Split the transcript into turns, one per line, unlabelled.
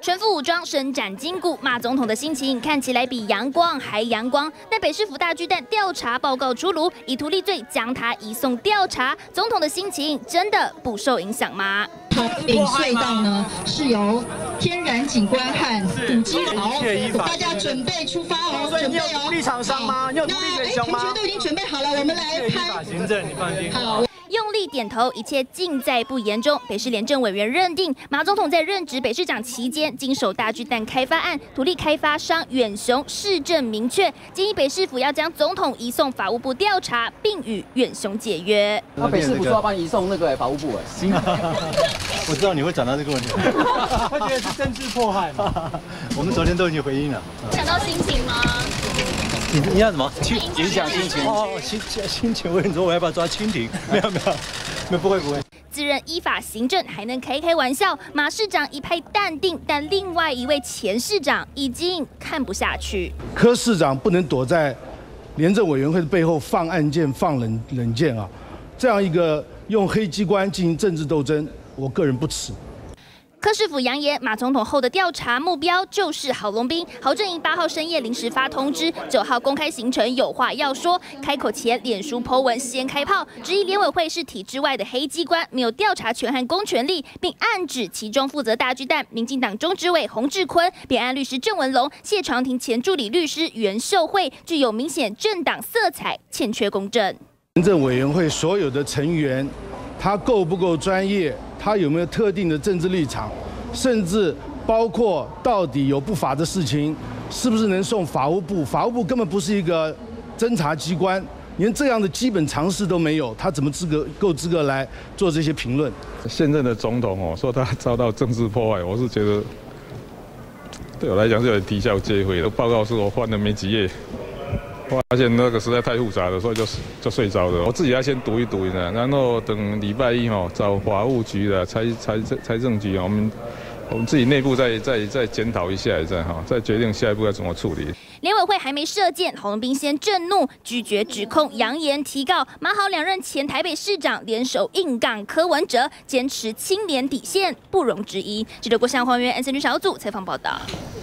全副武装，伸展筋骨，马总统的心情看起来比阳光还阳光。但北市府大巨蛋调查报告出炉，以图利罪将他移送调查，总统的心情真的不受影响吗？
岭隧道呢是由天然景观和古迹好，大家准备出发哦，准备哦。
立厂商吗？你有独立选雄吗？
同学都已经准备好了，我们来拍。
行政，你放心。
好。
用力点头，一切尽在不言中。北市廉政委员认定，马总统在任职北市长期间，经手大巨蛋开发案，土地开发商远雄市政明确，建议北市府要将总统移送法务部调查，并与远雄解约。
那北市府说要帮你移送那个法务部
我知道你会讲到这个问题，
他觉得是政治迫害嘛？
我们昨天都已经回应了。
想到心情吗？
你要什么？
影响心情
哦，心情。我跟你说，我要不要抓蜻蜓？没有，不会。
自认依法行政，还能开玩笑。马市长一派淡定，但另外一位前市长已经看不下去。
柯市长不能躲在廉政委员会的背后放暗箭、放冷箭啊！这样一个用黑机关进行政治斗争，我个人不耻。
柯市府扬言，马总统后的调查目标就是郝龙斌。郝阵营8号深夜临时发通知，9号公开行程有话要说。开口前，脸书 po 文先开炮，质疑联委会是体制外的黑机关，没有调查权和公权力，并暗指其中负责大巨蛋民进党中执委洪志坤、扁案律师郑文龙、谢长廷前助理律师袁秀慧，具有明显政党色彩，欠缺公正。
廉政委员会所有的成员，他够不够专业？ 他有没有特定的政治立场，甚至包括到底有不法的事情，是不是能送法务部？法务部根本不是一个侦查机关，连这样的基本常识都没有，他怎么够资格来做这些评论？
现任的总统说他遭到政治迫害，我是觉得对我来讲是有点啼笑皆非的。报告是我翻了没几页。 发现那个实在太复杂了，所以就睡着了。我自己要先读一读呢，然后等礼拜一找法务局的财政局我们自己内部再检讨一下，再决定下一步要怎么处理。
联委会还没射箭，郝龙斌先震怒，拒绝指控，扬言提告。马郝两任前台北市长联手硬杠柯文哲，坚持清廉底线不容置疑。记者郭向还原 NCT 小组采访报道。